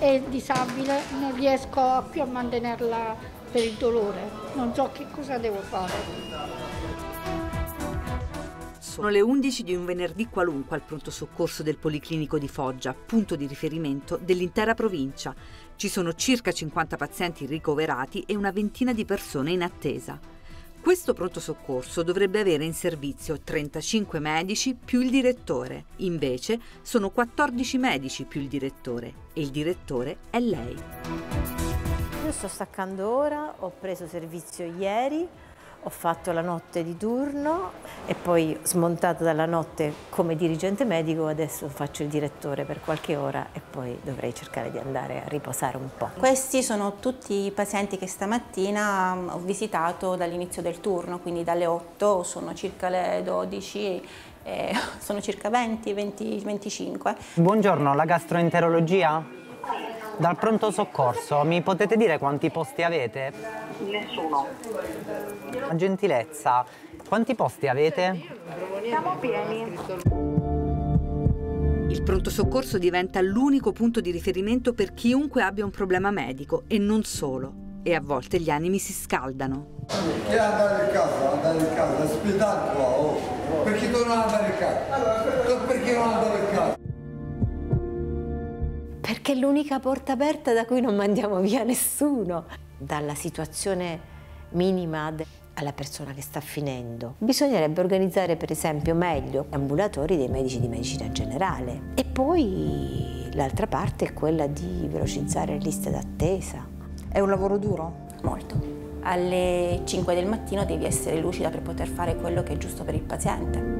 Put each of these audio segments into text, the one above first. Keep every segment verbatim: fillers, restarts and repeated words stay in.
è disabile, non riesco più a mantenerla per il dolore, non so che cosa devo fare. Sono le undici di un venerdì qualunque al pronto soccorso del Policlinico di Foggia, punto di riferimento dell'intera provincia. Ci sono circa cinquanta pazienti ricoverati e una ventina di persone in attesa. Questo pronto soccorso dovrebbe avere in servizio trentacinque medici più il direttore. Invece sono quattordici medici più il direttore e il direttore è lei. Io sto staccando ora, ho preso servizio ieri. Ho fatto la notte di turno e poi smontato dalla notte come dirigente medico, adesso faccio il direttore per qualche ora e poi dovrei cercare di andare a riposare un po'. Questi sono tutti i pazienti che stamattina ho visitato dall'inizio del turno, quindi dalle otto, sono circa le dodici, e sono circa venti, venti, venticinque. Buongiorno, la gastroenterologia? Dal pronto soccorso, mi potete dire quanti posti avete? Nessuno. Una gentilezza, quanti posti avete? Siamo pieni. Il pronto soccorso diventa l'unico punto di riferimento per chiunque abbia un problema medico e non solo. E a volte gli animi si scaldano. Chi andare a casa? Andare a casa, ospitare qua, oh. Perché tu non andare a casa? Perché non andare a casa? Perché è l'unica porta aperta da cui non mandiamo via nessuno. Dalla situazione minima alla persona che sta finendo. Bisognerebbe organizzare per esempio meglio gli ambulatori dei medici di medicina generale. E poi l'altra parte è quella di velocizzare le liste d'attesa. È un lavoro duro? Molto. Alle cinque del mattino devi essere lucida per poter fare quello che è giusto per il paziente.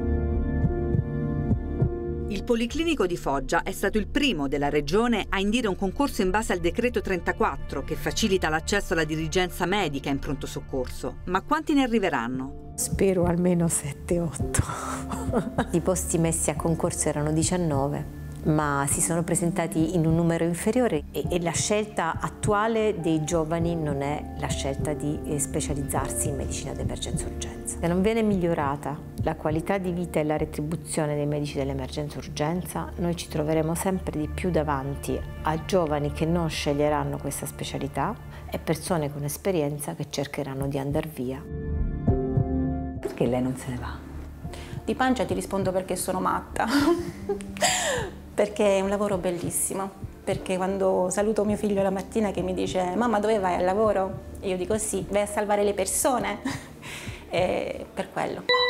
Il Policlinico di Foggia è stato il primo della regione a indire un concorso in base al decreto trentaquattro che facilita l'accesso alla dirigenza medica in pronto soccorso. Ma quanti ne arriveranno? Spero almeno sette otto. I posti messi a concorso erano diciannove, ma si sono presentati in un numero inferiore e, e la scelta attuale dei giovani non è la scelta di eh, specializzarsi in medicina d'emergenza urgenza. Se non viene migliorata la qualità di vita e la retribuzione dei medici dell'emergenza urgenza, noi ci troveremo sempre di più davanti a giovani che non sceglieranno questa specialità e persone con esperienza che cercheranno di andare via. Perché lei non se ne va? Di pancia ti rispondo perché sono matta. Perché è un lavoro bellissimo. Perché quando saluto mio figlio la mattina che mi dice «Mamma, dove vai al lavoro?» E io dico «Sì, vai a salvare le persone». E per quello.